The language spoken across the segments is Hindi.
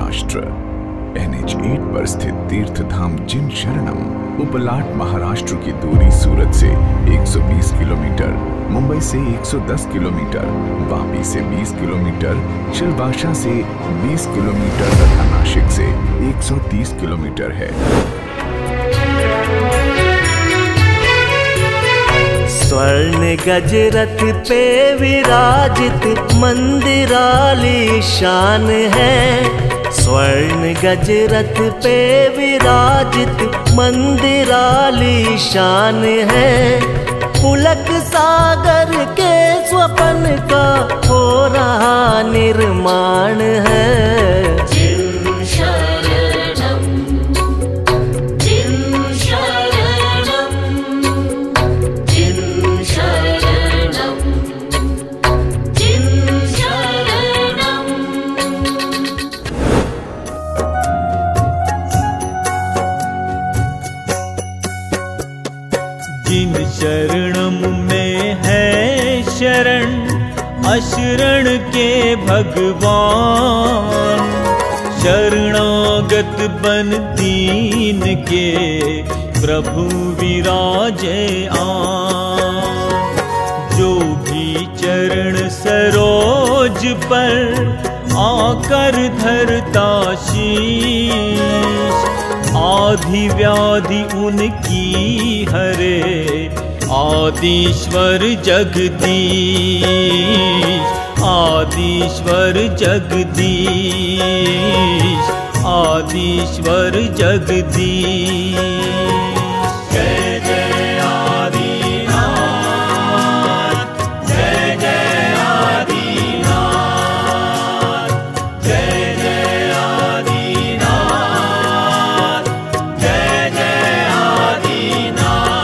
महाराष्ट्र। NH8 पर स्थित तीर्थधाम जिन शरणम उपलाट महाराष्ट्र की दूरी सूरत से 120 किलोमीटर, मुंबई से 110 किलोमीटर, वापी से 20 किलोमीटर, शिलवाशा से 20 किलोमीटर तथा नाशिक से 130 किलोमीटर है। स्वर्ण गजरथ पे विराजित मंदिर आलीशान है। स्वर्ण गजरथ पे विराजित मंदिर आलीशान है। पुलक सागर के स्वप्न का हो रहा निर्माण है। जिन शरणम में है शरण अशरण के भगवान। शरणागत बन दीन के प्रभु विराजे आन। जो भी चरण सरोज पर आकर धरता शीश। आधि व्याधि उनकी हरे आदिश्वर जगदीश। आदिश्वर जगदीश, आदिश्वर जगदीश। जय जय आदिनाथ, जय जय आदिनाथ, जय जय आदिनाथ, जय जय आदिनाथ।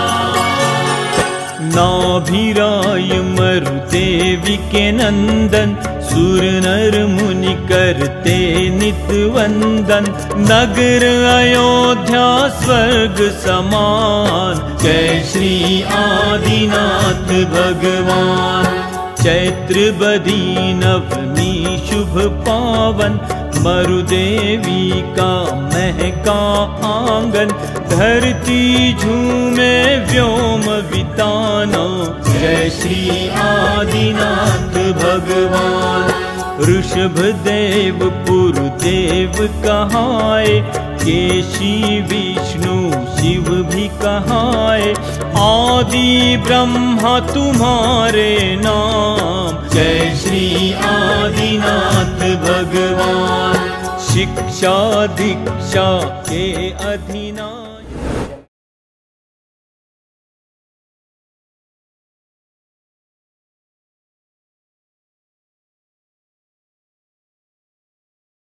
नाभिराय मरुदेवी के नंदन, सुर नर मुनि करते नित वंदन। नगर अयोध्या स्वर्ग समान, जय श्री आदिनाथ भगवान। चैत्र बदी नवमी शुभ पावन, मरुदेवी का महका आंगन। धरती झूमे व्योम विताना, जय श्री आदिनाथ भगवान। ऋषभ देव पुरदेव कहाए, केशी विष्णु शिव भी कहाए। आदि ब्रह्मा तुम्हारे नाम, जय श्री आदिनाथ भगवान। शिक्षा दीक्षा के अधिनायक।